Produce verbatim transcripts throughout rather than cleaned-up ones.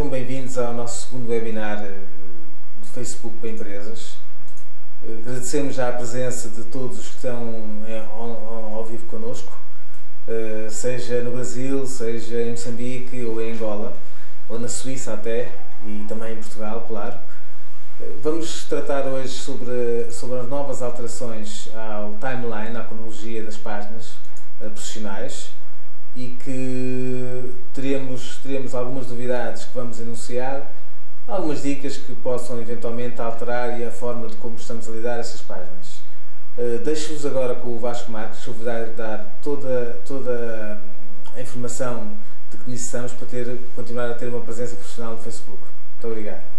sejam bem-vindos ao nosso segundo webinar do Facebook para Empresas. Agradecemos já a presença de todos os que estão ao, ao vivo connosco, seja no Brasil, seja em Moçambique ou em Angola, ou na Suíça até, e também em Portugal, claro. Vamos tratar hoje sobre, sobre as novas alterações ao timeline, à cronologia das páginas profissionais, e que teremos, teremos algumas novidades que vamos enunciar, algumas dicas que possam eventualmente alterar a forma de como estamos a lidar essas páginas. Uh, Deixo-vos agora com o Vasco Marques, que vos vai dar toda, toda a informação de que necessitamos para ter, continuar a ter uma presença profissional no Facebook. Muito obrigado.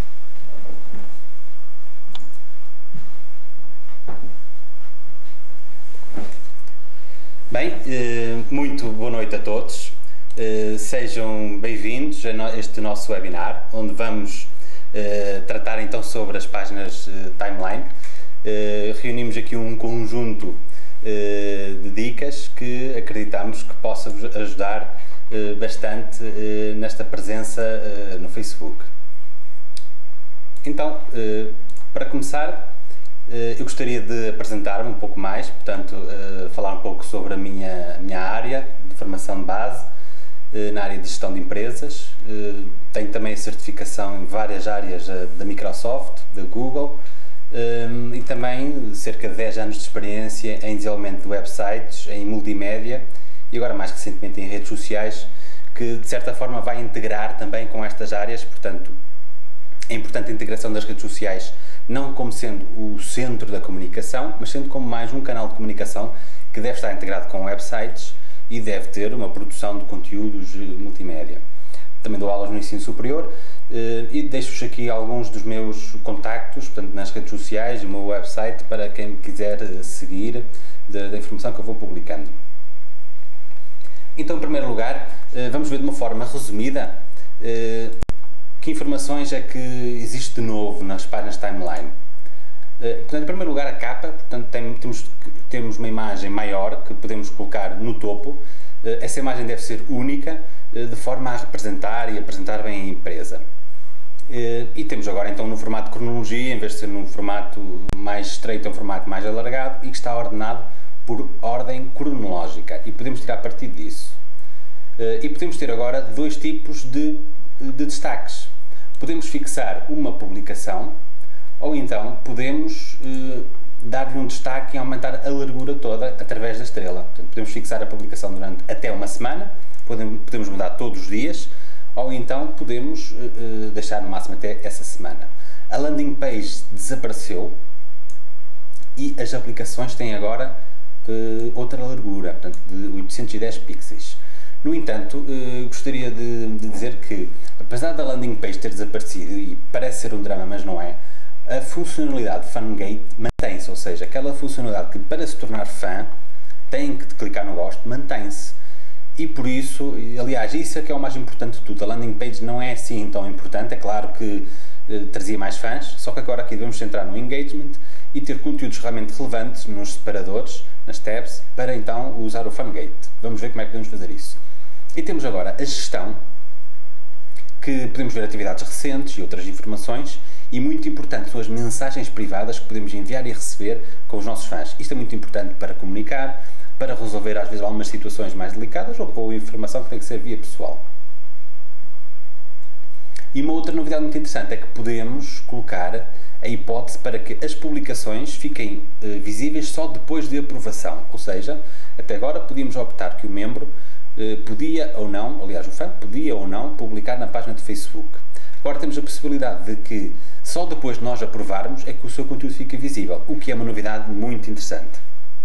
Bem, muito boa noite a todos. Sejam bem-vindos a este nosso webinar, onde vamos tratar então sobre as páginas timeline. Reunimos aqui um conjunto de dicas que acreditamos que possa vos ajudar bastante nesta presença no Facebook. Então, para começar, eu gostaria de apresentar-me um pouco mais, portanto, falar um pouco sobre a minha, minha área de formação de base, na área de gestão de empresas. Tenho também a certificação em várias áreas da Microsoft, da Google, e também cerca de dez anos de experiência em desenvolvimento de websites, em multimédia e agora mais recentemente em redes sociais, que de certa forma vai integrar também com estas áreas. Portanto, é importante a integração das redes sociais, não como sendo o centro da comunicação, mas sendo como mais um canal de comunicação que deve estar integrado com websites e deve ter uma produção de conteúdos multimédia. Também dou aulas no ensino superior e deixo-vos aqui alguns dos meus contactos, portanto, nas redes sociais e o meu website para quem me quiser seguir da, da informação que eu vou publicando. Então, em primeiro lugar, vamos ver de uma forma resumida que informações é que existe de novo nas páginas timeline. Portanto, em primeiro lugar, a capa. Portanto, tem, temos, temos uma imagem maior que podemos colocar no topo. Essa imagem deve ser única, de forma a representar e apresentar bem a empresa. E temos agora então no formato de cronologia, em vez de ser num formato mais estreito, é um formato mais alargado e que está ordenado por ordem cronológica, e podemos tirar partido disso. E podemos ter agora dois tipos de, de destaques. Podemos fixar uma publicação, ou então podemos eh, dar-lhe um destaque e aumentar a largura toda através da estrela. Portanto, podemos fixar a publicação durante até uma semana, podemos, podemos mudar todos os dias, ou então podemos eh, deixar no máximo até essa semana. A landing page desapareceu e as aplicações têm agora eh, outra largura, portanto, de oitocentos e dez pixels. No entanto, eh, gostaria de, de dizer que, apesar da landing page ter desaparecido, e parece ser um drama, mas não é, a funcionalidade FanGate mantém-se, ou seja, aquela funcionalidade que para se tornar fã tem que clicar no gosto, mantém-se. E por isso, aliás, isso é que é o mais importante de tudo. A landing page não é assim tão importante, é claro que eh, trazia mais fãs, só que agora aqui devemos centrar no engagement e ter conteúdos realmente relevantes nos separadores, nas tabs, para então usar o FanGate. Vamos ver como é que podemos fazer isso. E temos agora a gestão, que podemos ver atividades recentes e outras informações, e muito importante são as mensagens privadas que podemos enviar e receber com os nossos fãs. Isto é muito importante para comunicar, para resolver às vezes algumas situações mais delicadas ou, ou informação que tem que ser via pessoal. E uma outra novidade muito interessante é que podemos colocar a hipótese para que as publicações fiquem eh, visíveis só depois de aprovação, ou seja, até agora podíamos optar que o membro eh, podia ou não, aliás o fã podia ou não publicar na página de Facebook. Agora temos a possibilidade de que só depois de nós aprovarmos é que o seu conteúdo fica visível, o que é uma novidade muito interessante.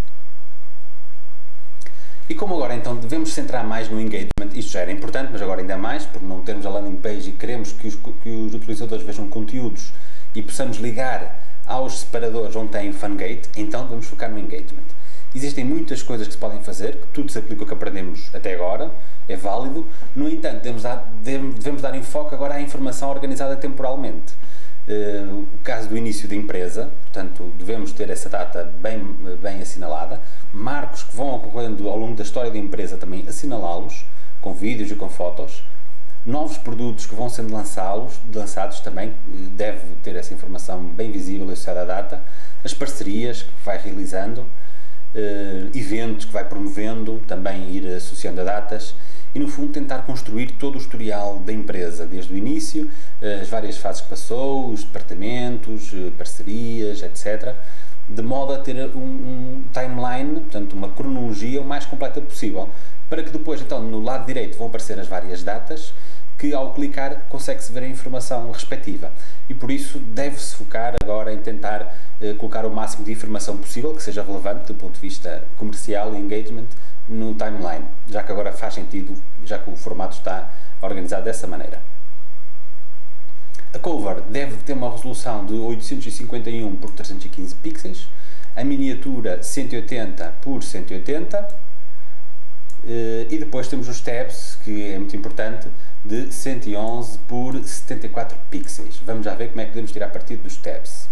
E como agora então devemos centrar mais no engagement, isto já era importante, mas agora ainda mais, por não termos a landing page e queremos que os, que os utilizadores vejam conteúdos e possamos ligar aos separadores onde tem o FanGate, então devemos focar no engagement. Existem muitas coisas que se podem fazer, que tudo se aplica ao que aprendemos até agora, é válido. No entanto, devemos dar, devemos dar enfoque agora à informação organizada temporalmente. Uh, o caso do início da empresa, portanto, devemos ter essa data bem, bem assinalada. Marcos que vão ocorrendo ao longo da história da empresa também assinalá-los, com vídeos e com fotos. Novos produtos que vão sendo lançados, lançados também, deve ter essa informação bem visível associada à data, as parcerias que vai realizando, Uh, eventos que vai promovendo, também ir associando a datas e no fundo tentar construir todo o historial da empresa, desde o início, uh, as várias fases que passou, os departamentos, uh, parcerias, etcétera, de modo a ter um, um timeline, portanto uma cronologia o mais completa possível, para que depois então no lado direito vão aparecer as várias datas, que ao clicar consegue-se ver a informação respectiva e por isso deve-se focar agora em tentar eh, colocar o máximo de informação possível que seja relevante do ponto de vista comercial e engagement no timeline, já que agora faz sentido, já que o formato está organizado dessa maneira. A cover deve ter uma resolução de oitocentos e cinquenta e um por trezentos e quinze pixels, a miniatura cento e oitenta por cento e oitenta e depois temos os tabs, que é muito importante, de cento e onze por setenta e quatro pixels. Vamos já ver como é que podemos tirar partido dos tabs.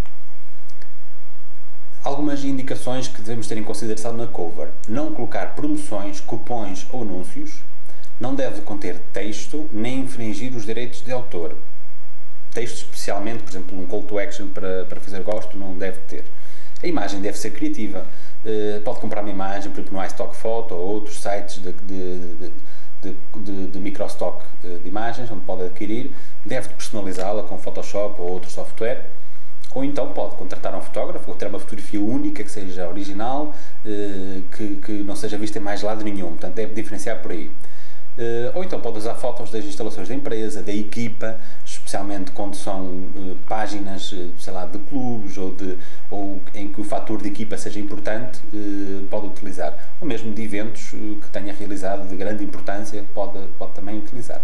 Algumas indicações que devemos ter em consideração na cover: não colocar promoções, cupons ou anúncios, não deve conter texto nem infringir os direitos de autor. Texto especialmente, por exemplo, um call to action para, para fazer gosto, não deve ter. A imagem deve ser criativa. Uh, pode comprar uma imagem, por exemplo, no iStock Photo ou outros sites de, de, de, de, de, de microstock de imagens, onde pode adquirir. Deve personalizá-la com Photoshop ou outro software. Ou então pode contratar um fotógrafo ou ter uma fotografia única, que seja original, uh, que, que não seja vista em mais lado nenhum. Portanto, deve diferenciar por aí. Uh, ou então pode usar fotos das instalações da empresa, da equipa, especialmente quando são uh, páginas, uh, sei lá, de clubes ou, de, ou em que o fator de equipa seja importante, uh, pode utilizar. Ou mesmo de eventos uh, que tenha realizado de grande importância, pode, pode também utilizar.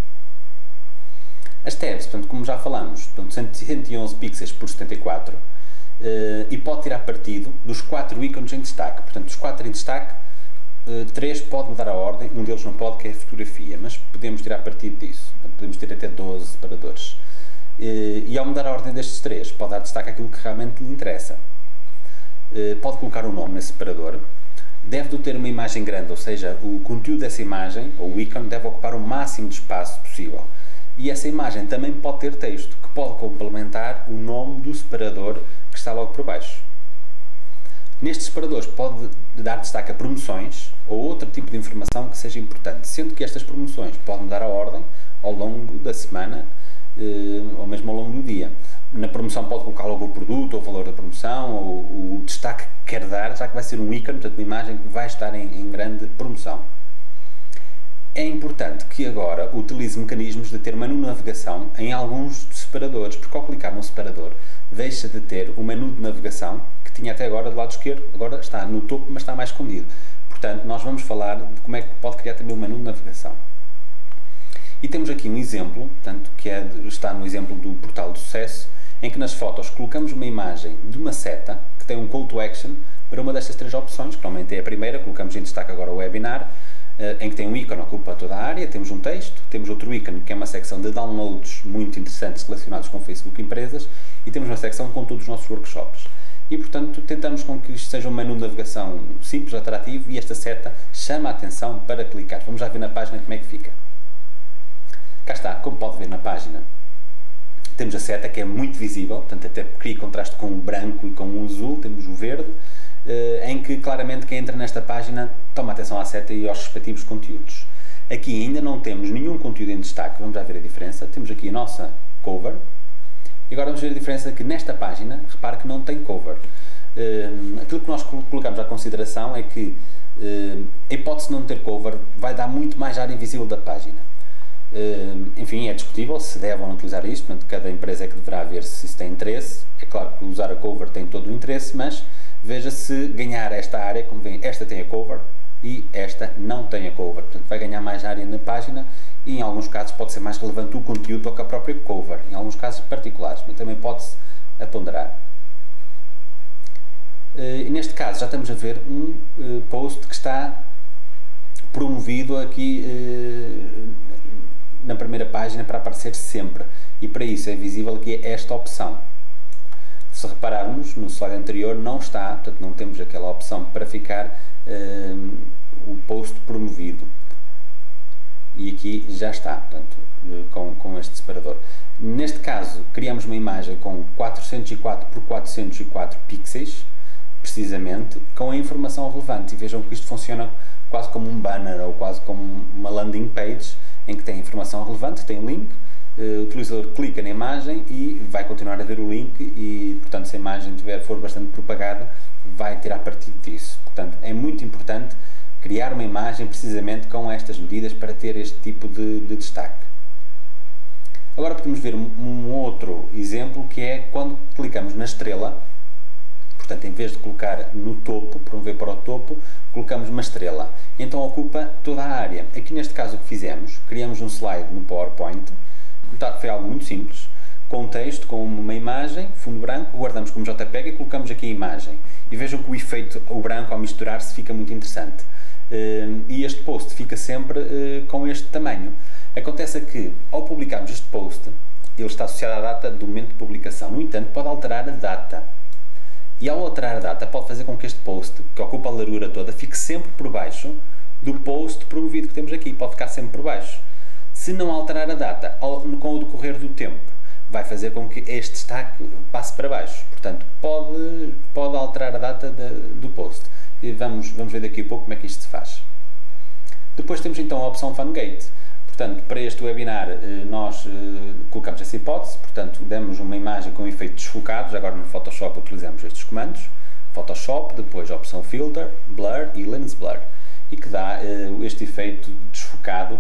As tabs, portanto, como já falamos, portanto, cento e onze pixels por setenta e quatro uh, e pode tirar partido dos quatro ícones em destaque. Portanto, os quatro em destaque, Uh, três pode mudar a ordem, um deles não pode, que é a fotografia, mas podemos tirar partido disso. Podemos ter até doze separadores. Uh, e ao mudar a ordem destes três, pode dar destaque àquilo que realmente lhe interessa. Uh, pode colocar um nome nesse separador. Deve ter uma imagem grande, ou seja, o conteúdo dessa imagem, ou o ícone, deve ocupar o máximo de espaço possível. E essa imagem também pode ter texto, que pode complementar o nome do separador que está logo por baixo. Nestes separadores pode dar destaque a promoções ou outro tipo de informação que seja importante, sendo que estas promoções podem mudar a ordem ao longo da semana ou mesmo ao longo do dia. Na promoção pode colocar logo o produto, ou o valor da promoção, ou o destaque que quer dar, já que vai ser um ícone, portanto uma imagem que vai estar em, em grande promoção. É importante que agora utilize mecanismos de ter menu de navegação em alguns separadores, porque ao clicar num separador deixa de ter o menu de navegação que tinha até agora do lado esquerdo, agora está no topo, mas está mais escondido. Portanto, nós vamos falar de como é que pode criar também o menu de navegação. E temos aqui um exemplo, portanto, que é, está no exemplo do portal de sucesso, em que nas fotos colocamos uma imagem de uma seta que tem um call to action para uma destas três opções, que normalmente é a primeira, colocamos em destaque agora o webinar, em que tem um ícone que ocupa toda a área, temos um texto, temos outro ícone que é uma secção de downloads muito interessantes relacionados com Facebook Empresas e temos uma secção com todos os nossos workshops. E portanto tentamos com que isto seja um menu de navegação simples, atrativo e esta seta chama a atenção para clicar. Vamos já ver na página como é que fica. Cá está, como pode ver na página, temos a seta que é muito visível, portanto até cria contraste com o branco e com o azul, temos o verde, em que claramente quem entra nesta página toma atenção à seta e aos respectivos conteúdos. Aqui ainda não temos nenhum conteúdo em destaque, vamos já ver a diferença. Temos aqui a nossa cover e agora vamos ver a diferença que nesta página, repare que não tem cover. Aquilo que nós colocamos à consideração é que a hipótese de não ter cover vai dar muito mais área visível da página. Enfim, é discutível se deve ou não utilizar isto, portanto cada empresa é que deverá ver se isso tem interesse. É claro que usar a cover tem todo o interesse, mas veja se ganhar esta área, como vem, esta tem a cover e esta não tem a cover, portanto vai ganhar mais área na página e em alguns casos pode ser mais relevante o conteúdo do que a própria cover, em alguns casos particulares, mas também pode-se a ponderar. E neste caso já estamos a ver um uh, post que está promovido aqui uh, na primeira página para aparecer sempre e para isso é visível aqui esta opção. Se repararmos, no slide anterior não está, portanto não temos aquela opção para ficar uh, o post promovido. e aqui já está, portanto, com, com este separador. Neste caso, criamos uma imagem com quatrocentos e quatro por quatrocentos e quatro pixels, precisamente, com a informação relevante. E vejam que isto funciona quase como um banner ou quase como uma landing page, em que tem informação relevante, tem um link, o utilizador clica na imagem e vai continuar a ver o link e, portanto, se a imagem tiver, for bastante propagada, vai tirar partido disso. Portanto, é muito importante criar uma imagem precisamente com estas medidas para ter este tipo de, de destaque. Agora podemos ver um, um outro exemplo, que é quando clicamos na estrela. Portanto, em vez de colocar no topo, promover para o topo, colocamos uma estrela. Então ocupa toda a área. Aqui neste caso o que fizemos, criamos um slide no PowerPoint, foi algo muito simples, com um texto, com uma imagem, fundo branco, guardamos como JPEG e colocamos aqui a imagem. E vejam que o efeito, o branco ao misturar-se, fica muito interessante. E este post fica sempre com este tamanho. Acontece que, ao publicarmos este post, ele está associado à data do momento de publicação. No entanto, pode alterar a data. E ao alterar a data, pode fazer com que este post, que ocupa a largura toda, fique sempre por baixo do post promovido que temos aqui. Pode ficar sempre por baixo. Se não alterar a data, com o decorrer do tempo, vai fazer com que este destaque passe para baixo. Portanto, pode, pode alterar a data de, do post. E vamos, vamos ver daqui a pouco como é que isto se faz. Depois temos então a opção FunGate. Portanto, para este webinar nós colocamos essa hipótese, portanto, demos uma imagem com efeitos desfocados. Agora no Photoshop utilizamos estes comandos. Photoshop, depois a opção Filter, Blur e Lens Blur. E que dá este efeito desfocado,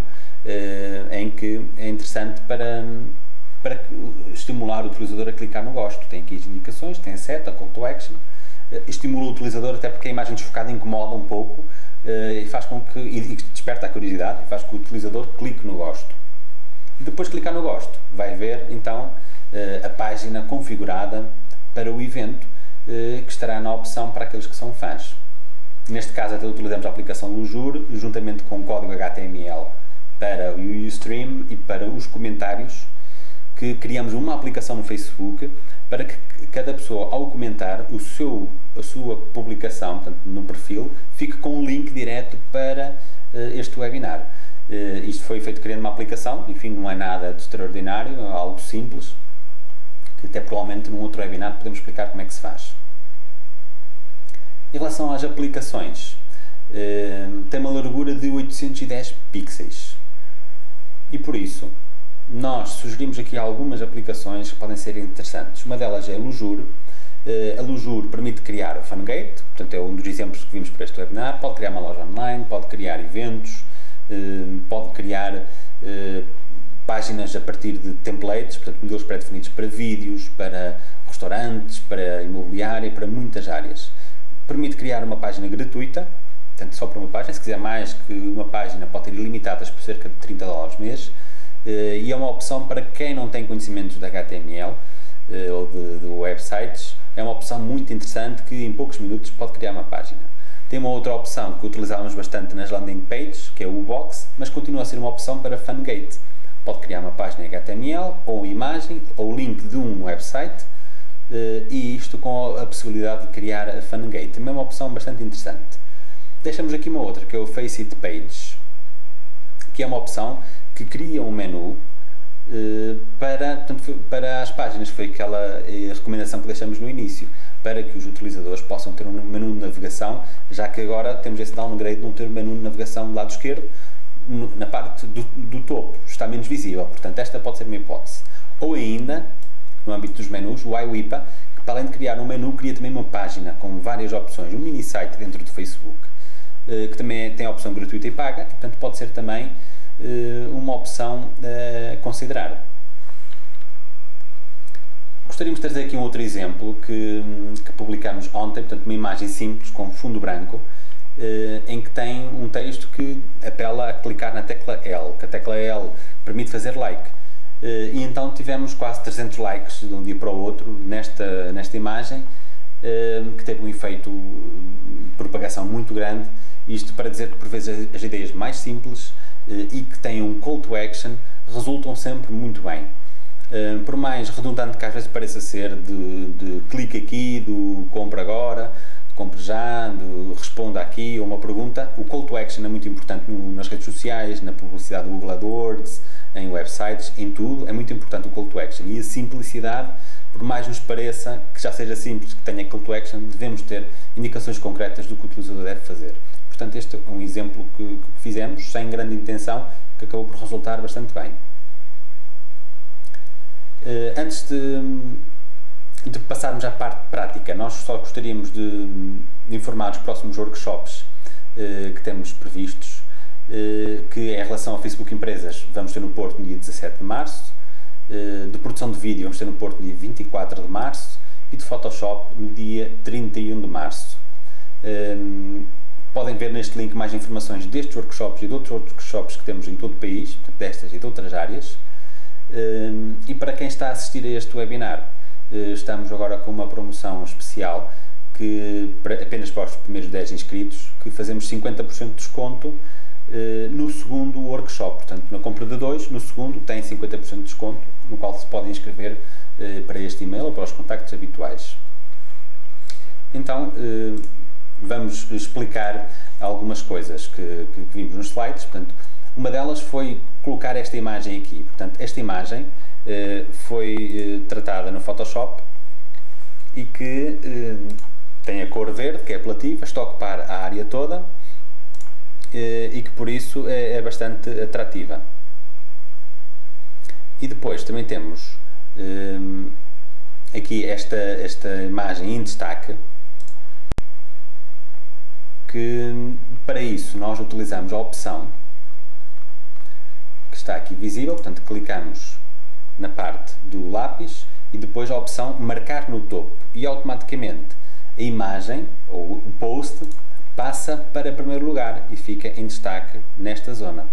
em que é interessante para, para estimular o utilizador a clicar no gosto. Tem aqui as indicações, tem a seta, Call to Action. Estimula o utilizador, até porque a imagem desfocada incomoda um pouco e faz com que, e desperta a curiosidade, e faz com que o utilizador clique no gosto. Depois de clicar no gosto, vai ver então a página configurada para o evento, que estará na opção para aqueles que são fãs. Neste caso até utilizamos a aplicação Lujure, juntamente com o código H T M L para o Ustream e para os comentários, que criamos uma aplicação no Facebook para que cada pessoa, ao comentar o seu, a sua publicação, portanto, no perfil, fique com um link direto para uh, este webinar. Uh, isto foi feito criando uma aplicação, enfim, não é nada de extraordinário, é algo simples, que até provavelmente num outro webinar podemos explicar como é que se faz. Em relação às aplicações, uh, tem uma largura de oitocentos e dez pixels e por isso nós sugerimos aqui algumas aplicações que podem ser interessantes. Uma delas é a Lujure. Uh, a Lujure permite criar o FunGate, portanto é um dos exemplos que vimos para este webinar. Pode criar uma loja online, pode criar eventos, uh, pode criar uh, páginas a partir de templates, portanto modelos pré-definidos para vídeos, para restaurantes, para imobiliária, para muitas áreas. Permite criar uma página gratuita, portanto só para uma página. Se quiser mais que uma página, pode ter ilimitadas por cerca de trinta dólares mês. Uh, e é uma opção para quem não tem conhecimentos de H T M L uh, ou de, de websites. É uma opção muito interessante que em poucos minutos pode criar uma página. Tem uma outra opção que utilizávamos bastante nas landing pages, que é o U-Box, mas continua a ser uma opção para FunGate. Pode criar uma página em H T M L, ou imagem, ou link de um website, uh, e isto com a possibilidade de criar a FunGate. Também é uma opção bastante interessante. Deixamos aqui uma outra, que é o Face It Page, que é uma opção que cria um menu uh, para, portanto, para as páginas. Foi aquela uh, recomendação que deixamos no início, para que os utilizadores possam ter um menu de navegação, já que agora temos esse downgrade de não ter um menu de navegação do lado esquerdo, no, na parte do, do topo, está menos visível. Portanto, esta pode ser uma hipótese. Ou ainda, no âmbito dos menus, o iWipa, que para além de criar um menu, cria também uma página com várias opções, um mini site dentro do Facebook, uh, que também tem a opção gratuita e paga, e, portanto pode ser também uma opção a considerar. Gostaríamos de trazer aqui um outro exemplo que, que publicamos ontem, portanto uma imagem simples com fundo branco, em que tem um texto que apela a clicar na tecla L, que a tecla L permite fazer like. E então tivemos quase trezentos likes de um dia para o outro nesta, nesta imagem, que teve um efeito de propagação muito grande. Isto para dizer que por vezes as ideias mais simples e que têm um call to action resultam sempre muito bem. Uh, por mais redundante que às vezes pareça ser, de, de clique aqui, do compra agora, compre já, de responda aqui a uma pergunta. O call to action é muito importante no, nas redes sociais, na publicidade do Google AdWords, em websites, em tudo, é muito importante o call to action. E a simplicidade, por mais nos pareça que já seja simples, que tenha call to action, devemos ter indicações concretas do que o utilizador deve fazer. Portanto, este é um exemplo que, que fizemos, sem grande intenção, que acabou por resultar bastante bem. Uh, antes de, de passarmos à parte prática, nós só gostaríamos de, de informar os próximos workshops uh, que temos previstos, uh, que em relação ao Facebook Empresas vamos ter no Porto no dia dezassete de março, uh, de produção de vídeo vamos ter no Porto no dia vinte e quatro de março e de Photoshop no dia trinta e um de março. Uh, podem ver neste link mais informações destes workshops e de outros workshops que temos em todo o país, destas e de outras áreas. Uh, e para quem está a assistir a este webinar, uh, estamos agora com uma promoção especial que para, apenas para os primeiros dez inscritos, que fazemos cinquenta por cento de desconto uh, no segundo workshop. Portanto, na compra de dois, no segundo tem cinquenta por cento de desconto, no qual se podem inscrever uh, para este e-mail ou para os contactos habituais. Então, uh, vamos explicar algumas coisas que, que, que vimos nos slides. Portanto, uma delas foi colocar esta imagem aqui. Portanto, esta imagem eh, foi eh, tratada no Photoshop e que eh, tem a cor verde, que é apelativa, está a ocupar a área toda eh, e que por isso é, é bastante atrativa. E depois também temos eh, aqui esta, esta imagem em destaque, que para isso nós utilizamos a opção que está aqui visível, portanto clicamos na parte do lápis e depois a opção marcar no topo e automaticamente a imagem ou o post passa para primeiro lugar e fica em destaque nesta zona.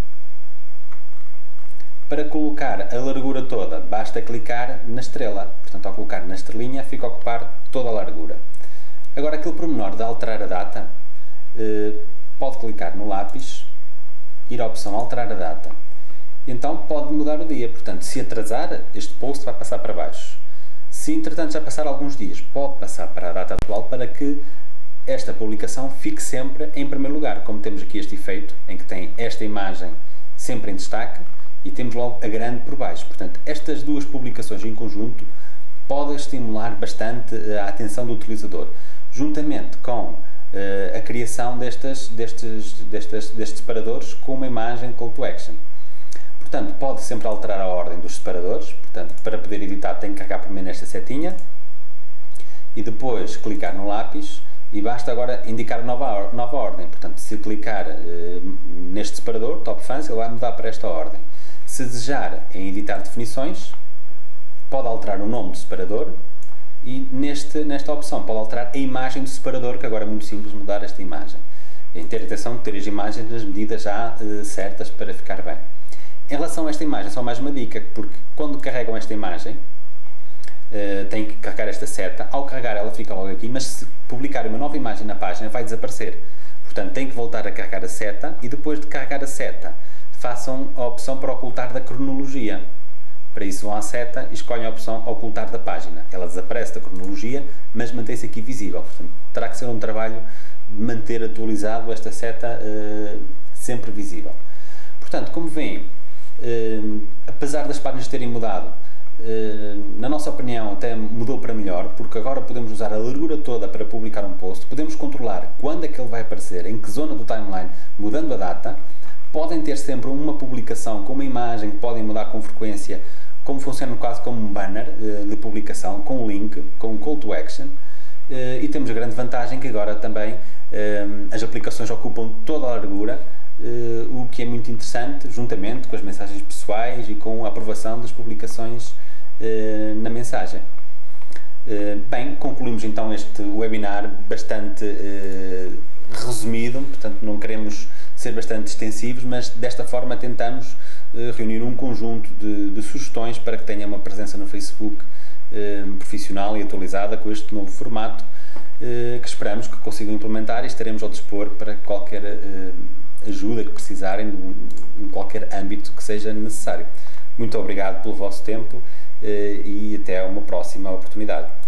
Para colocar a largura toda basta clicar na estrela, portanto ao colocar na estrelinha fica a ocupar toda a largura. Agora aquele pormenor de alterar a data, eh, pode clicar no lápis, ir à opção alterar a data. Então pode mudar o dia, portanto se atrasar, este post vai passar para baixo. Se entretanto já passar alguns dias, pode passar para a data atual para que esta publicação fique sempre em primeiro lugar, como temos aqui este efeito em que tem esta imagem sempre em destaque e temos logo a grande por baixo. Portanto, estas duas publicações em conjunto podem estimular bastante a atenção do utilizador, juntamente com uh, a criação destas, destes, destes, destes separadores com uma imagem call to action. Portanto, pode sempre alterar a ordem dos separadores. Portanto, para poder editar tem que carregar primeiro nesta setinha e depois clicar no lápis e basta agora indicar nova, nova ordem. Portanto, se clicar eh, neste separador, Top Fans, ele vai mudar para esta ordem. Se desejar em editar definições, pode alterar o nome do separador e neste, nesta opção pode alterar a imagem do separador, que agora é muito simples mudar esta imagem. Em ter atenção de ter as imagens nas medidas já eh, certas para ficar bem. Em relação a esta imagem, só mais uma dica, porque quando carregam esta imagem, uh, têm que carregar esta seta, ao carregar ela fica logo aqui, mas se publicar uma nova imagem na página vai desaparecer. Portanto, têm que voltar a carregar a seta e depois de carregar a seta, façam a opção para ocultar da cronologia. Para isso vão à seta e escolhem a opção ocultar da página. Ela desaparece da cronologia, mas mantém-se aqui visível. Portanto, terá que ser um trabalho de manter atualizado esta seta uh, sempre visível. Portanto, como veem, Uh, apesar das páginas terem mudado, uh, na nossa opinião até mudou para melhor, porque agora podemos usar a largura toda para publicar um post, podemos controlar quando é que ele vai aparecer, em que zona do timeline, mudando a data. Podem ter sempre uma publicação com uma imagem que podem mudar com frequência, como funciona no caso como um banner uh, de publicação, com um link, com um call to action, uh, e temos a grande vantagem que agora também uh, as aplicações ocupam toda a largura, Uh, o que é muito interessante, juntamente com as mensagens pessoais e com a aprovação das publicações uh, na mensagem. Uh, bem, concluímos então este webinar bastante uh, resumido, portanto não queremos ser bastante extensivos, mas desta forma tentamos uh, reunir um conjunto de, de sugestões para que tenha uma presença no Facebook uh, profissional e atualizada com este novo formato, uh, que esperamos que consigam implementar e estaremos ao dispor para qualquer uh, ajuda que precisarem em qualquer âmbito que seja necessário. Muito obrigado pelo vosso tempo e até uma próxima oportunidade.